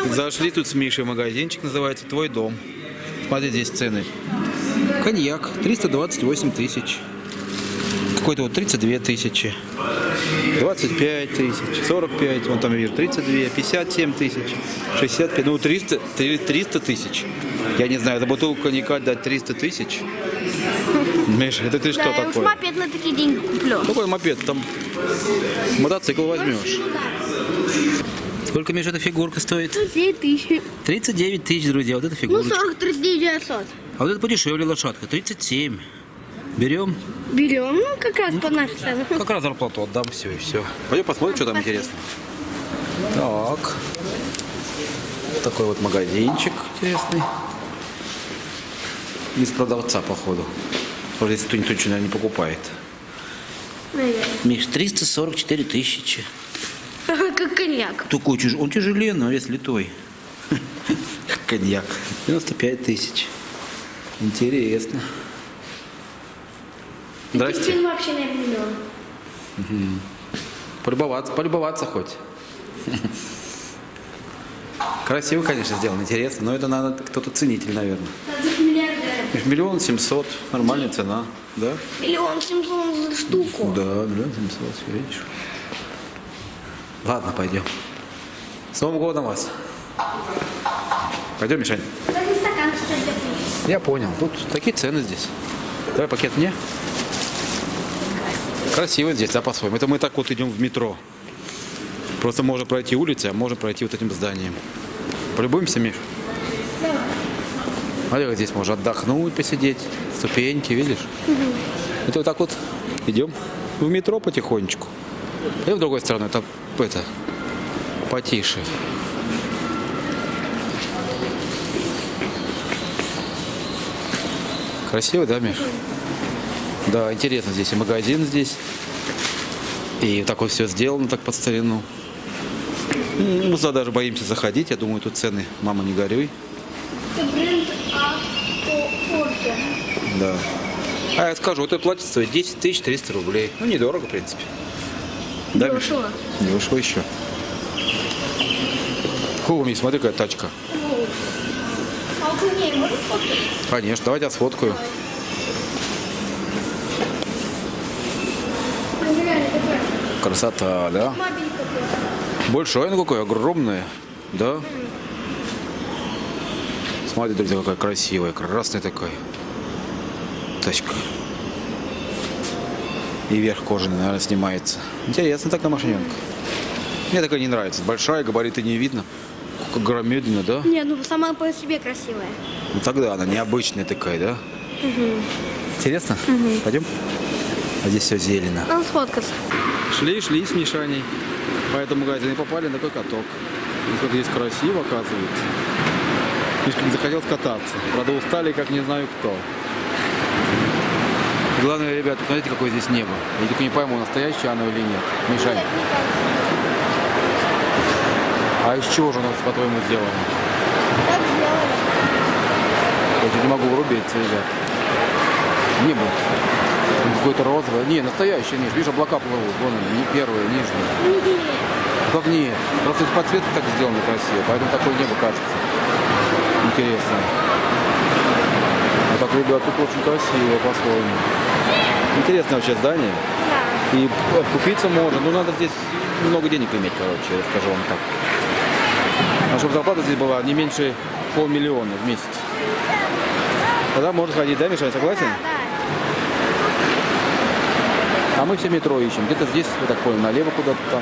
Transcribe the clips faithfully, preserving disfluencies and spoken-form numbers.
Зашли тут с Мишей в магазинчик, называется «Твой дом». Смотри, здесь цены. Коньяк триста двадцать восемь тысяч. Какой-то вот тридцать две тысячи. двадцать пять тысяч, сорок пять, вон там я вижу тридцать два, пятьдесят семь тысяч, шестьдесят пять, ну триста, триста тысяч. Я не знаю, за бутылку коньяка дать триста тысяч. Миша, это ты что Да, я уж такое? мопед на такие деньги куплю. Какой мопед? Там мотоцикл возьмешь. Сколько, Миша, эта фигурка стоит? тридцать девять тысяч. тридцать девять тысяч, друзья, вот эта Ну, фигурка. сорок, тридцать девять девятьсот. А вот это подешевле лошадка, тридцать семь. Берем? Берем, ну, как раз по нашей цене. Как раз зарплату отдам, все и все. Пойдем посмотрим, что там интересно. Так. Такой вот магазинчик интересный. Без продавца, походу. Может, если кто-нибудь ничего, наверное, не покупает. Наверное. Миш, триста сорок четыре тысячи. Как коньяк. Такой тяж... Он тяжеленный, но весь литой. Коньяк. девяносто пять тысяч. Интересно. Здрасте. Фильм вообще на миллион. Угу. Полюбоваться, полюбоваться хоть. Красиво, конечно, сделано, интересно, но это надо кто-то ценитель, наверное. Миллион семьсот, нормальная цена, да? Миллион семьсот за штуку. Да, миллион семьсот, все видишь. Ладно, пойдем. С Новым годом вас. Пойдем, Мишань. Стакан, кстати. Я понял, тут такие цены здесь. Давай пакет мне. Красиво здесь, да, по-своему. Это мы так вот идем в метро. Просто можно пройти улицей, а можно пройти вот этим зданием. Полюбуемся, Миш? Давай. Смотри, как здесь можно отдохнуть, посидеть. Ступеньки, видишь? Угу. Это вот так вот идем в метро потихонечку. И в другой стороне, это, это потише. Красиво, да, Миш? Да, интересно здесь и магазин здесь. И так вот все сделано, так под старину. Мы сюда даже боимся заходить. Я думаю, тут цены, мама, не горюй. Это бренд Форте. Да. А я скажу, вот это платье стоит десять тысяч триста рублей. Ну, недорого, в принципе. Да, Миш? Дешево. Дешево еще. Фу, Миш, смотри, какая тачка. А у ней можно сфоткать? Конечно, давайте я сфоткаю. Красота, да? Мобиль какой. Большое, ну какое, огромное, да? Смотри, друзья, какая красивая, красная такая тачка. И верх кожаный, наверное, снимается. Интересно такая машиненка. Мне такая не нравится. Большая, габариты не видно. Как громадина, да? Не, ну сама по себе красивая. Ну тогда она необычная такая, да? Угу. Интересно? Угу. Пойдем? А здесь все зелено. Надо сфоткаться. Шли, шли с Мишаней по этому магазину и попали на такой каток. И как здесь красиво, оказывается. Мишка не захотел скататься. Правда, устали, как не знаю кто. И главное, ребята, смотрите, какое здесь небо. Я только не пойму, настоящее оно или нет. Мишань, а из чего же оно, по-твоему, сделано? Так сделали. Я чуть не могу врубиться, ребят. Небо. Какое-то розовое. Не, настоящее, Миш. Видишь, облака плывут. Вон они, не первые, нижние. Нет. Как нет? Просто подсветка так сделана красиво, поэтому такое небо кажется. Интересно. А так, ребят, тут очень красиво по-своему. Интересное вообще здание. Да. И купиться можно. Ну, надо здесь много денег иметь, короче, я скажу вам так. А чтобы зарплата здесь была не меньше полмиллиона в месяц. Тогда можно сходить, да, Миша, согласен? Да, да. А мы все метро ищем. Где-то здесь, я так понял, налево куда-то там.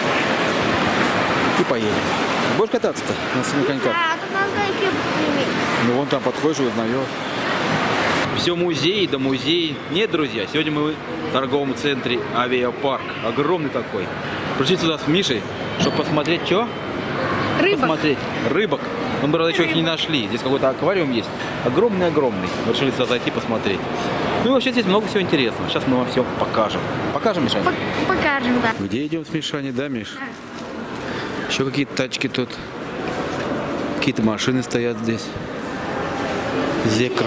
И поедем. Будешь кататься-то на своих коньках? Да, тут надо коньки иметь. Ну вон там подходишь и узнаешь. Все музей да музей. Нет, друзья, сегодня мы в торговом центре Авиапарк. Огромный такой. Пришли сюда с Мишей, чтобы посмотреть, что? Рыбок. Посмотреть рыбок. Мы, правда, еще их не нашли. Здесь какой-то аквариум есть. Огромный-огромный. Мы решили сюда зайти посмотреть. Ну и вообще здесь много всего интересного. Сейчас мы вам все покажем. Покажем, Мишаня? Пок- покажем, да. Где идем с Мишаней, да, Миш? Да. Еще какие-то тачки тут. Какие-то машины стоят здесь. Зекр.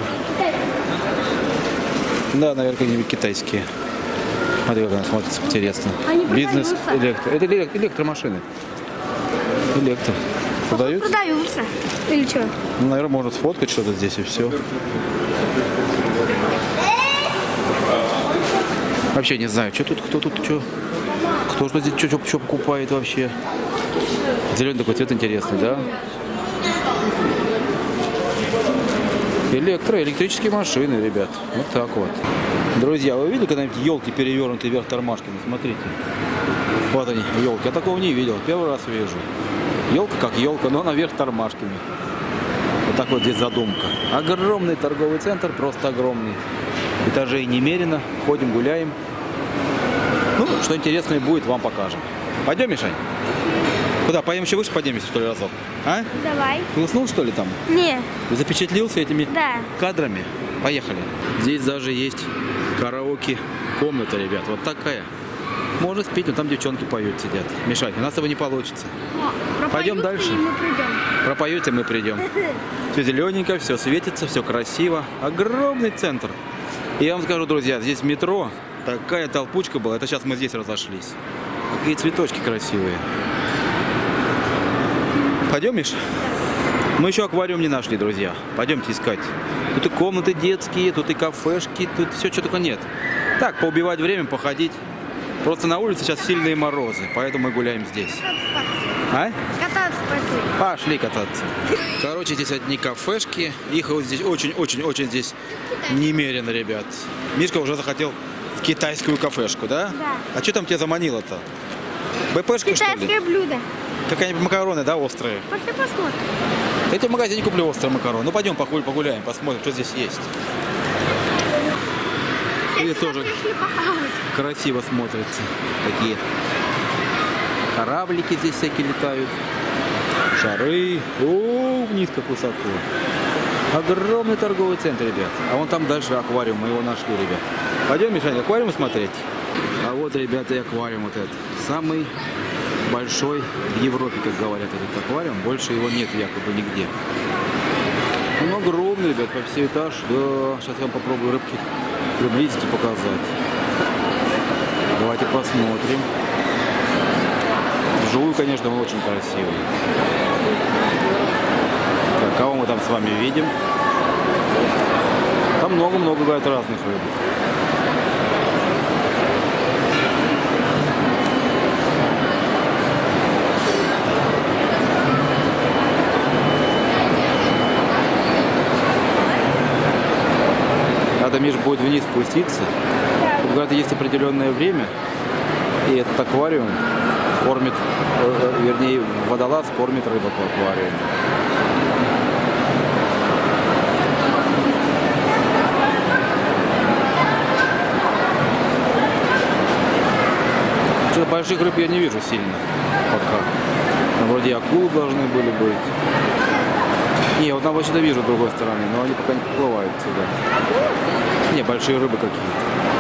Да, наверное, какие-нибудь китайские. Смотри, как она смотрится, интересно. Они Бизнес продаются. электро. Это эле- электромашины. Электро. Продают? Продаются. Или что? Ну, наверное, можно сфоткать что-то здесь и все. Вообще не знаю, что тут, кто тут, что. Кто что здесь, что, что покупает вообще. Зеленый такой цвет интересный, да? Электро, электрические машины, ребят. Вот так вот. Друзья, вы видели когда-нибудь елки перевернутые вверх тормашками? Смотрите. Вот они, елки. Я такого не видел. Первый раз вижу. Елка как елка, но она вверх тормашками. Вот так вот здесь задумка. Огромный торговый центр, просто огромный. Этажей немерено. Ходим, гуляем. Ну, что интересное будет, вам покажем. Пойдем, Мишань? Куда? Пойдем еще выше поднимемся, что ли, разок? А? Давай. Ты уснул, что ли, там? Не. Ты запечатлился этими Да. кадрами? Поехали. Здесь даже есть караоке-комната, ребят. Вот такая. Можно спеть, но там девчонки поют, сидят. Мишань, у нас этого не получится. О, Пойдем пропоют, дальше. и мы придем. Пропоете, мы придем. Все зелененько, все светится, все красиво. Огромный центр. И я вам скажу, друзья, здесь метро. Такая толпучка была. Это сейчас мы здесь разошлись. Какие цветочки красивые. Пойдем, Миш? Мы еще аквариум не нашли, друзья. Пойдемте искать. Тут и комнаты детские, тут и кафешки, тут все, что только нет. Так, поубивать время, походить. Просто на улице сейчас сильные морозы, поэтому мы гуляем здесь. А? Кататься пошли. Пошли кататься. Короче, здесь одни кафешки. Их вот здесь очень-очень-очень здесь немерено, ребят. Мишка уже захотел в китайскую кафешку, да? Да. А что там тебя заманило-то? БПшка, что ли? Китайское блюдо. Какая-нибудь макароны, да, острые? Пошли посмотрим. Я тебе в магазине куплю острые макароны. Ну, пойдем погуляем, погуляем, посмотрим, что здесь есть. И тоже Пришли похавать. красиво смотрятся. Такие кораблики здесь всякие летают. Шары. О, вниз как высоко. Огромный торговый центр, ребят. А вон там дальше аквариум, мы его нашли, ребят. Пойдем, Мишаня, аквариум смотреть. А вот, ребята, и аквариум вот этот. Самый большой в Европе, как говорят, этот аквариум. Больше его нет якобы нигде. Он огромный, ребят, по всей этаж. Да, сейчас я вам попробую рыбки приблизить и показать. Давайте посмотрим. Вживую, конечно, он очень красивый. Так, кого мы там с вами видим? Там много-много, говорят, разных рыб. Надо, Миш, будет вниз спуститься. Тут, говорят, есть определенное время, и этот аквариум кормит, э, вернее, водолаз кормит рыбок в аквариуме. Что-то больших рыб я не вижу сильно пока. Там вроде акулы должны были быть. Не, вот там вообще-то вижу с другой стороны, но они пока не подплывают сюда. Не, большие рыбы какие-то.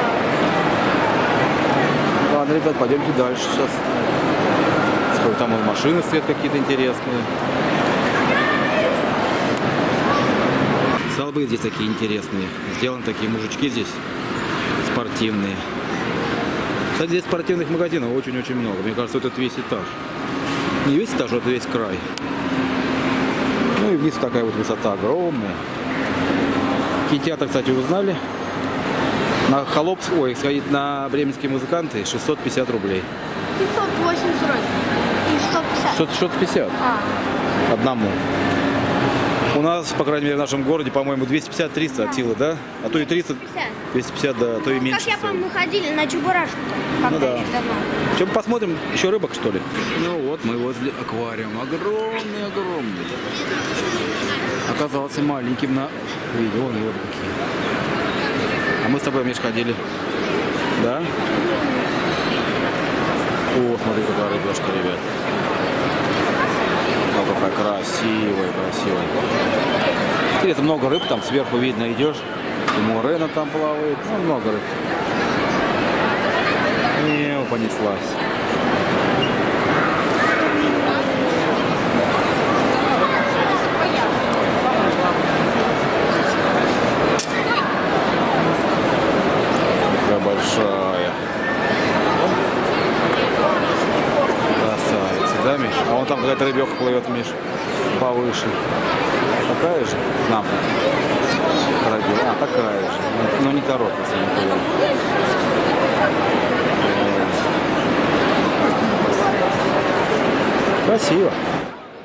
Ладно, ребят, пойдемте дальше сейчас. Сколько там вон машины стоят какие-то интересные. Столбы здесь такие интересные. Сделаны такие мужички здесь спортивные. Кстати, здесь спортивных магазинов очень-очень много. Мне кажется, это весь этаж. Не весь этаж, а это весь край. Ну и вниз такая вот высота огромная. Кинотеатр, кстати, узнали. На Холоп, ой, сходить на бременские музыканты шестьсот пятьдесят рублей. пятьсот восемьдесят вроде. И шестьсот пятьдесят. шестьсот пятьдесят А. одному. У нас, по крайней мере, в нашем городе, по-моему, двести пятьдесят триста от силы, да? А то и триста, двести пятьдесят, да, а то и меньше. Как я стоит. помню, мы ходили на Чебурашку. Ну да. Чем посмотрим, еще рыбок, что ли? Ну вот, мы возле аквариума. Огромный, огромный. Оказался маленьким на видео. Вон его какие. А мы с тобой, Миш, ходили. Да? О, смотри, какая рыбешка, ребят. О, какая красивая, красивая. Смотри, это много рыб, там сверху видно, идешь. И мурена там плавает. Ну, много рыб. Не, понеслась. Такая большая. Красавица, да, Миш? А вон там какая-то рыбёха плывет, Миш, повыше. Такая же? На. Родила. А, такая же. Но не торопится никуда. Красиво.